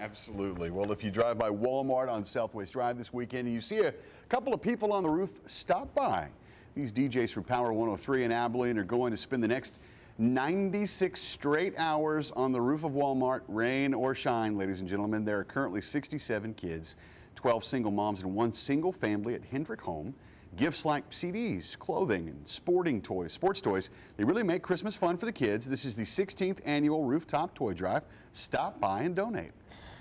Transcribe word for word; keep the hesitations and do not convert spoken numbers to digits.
Absolutely. Well, if you drive by Walmart on Southwest Drive this weekend and you see a couple of people on the roof, stop by. These D Js from Power one oh three in Abilene are going to spend the next ninety-six straight hours on the roof of Walmart, rain or shine, ladies and gentlemen. There are currently sixty-seven kids, twelve single moms, and one single family at Hendrick Home. Gifts like C Ds, clothing, and sporting toys, sports toys, they really make Christmas fun for the kids. This is the sixteenth annual Rooftop Toy Drive. Stop by and donate.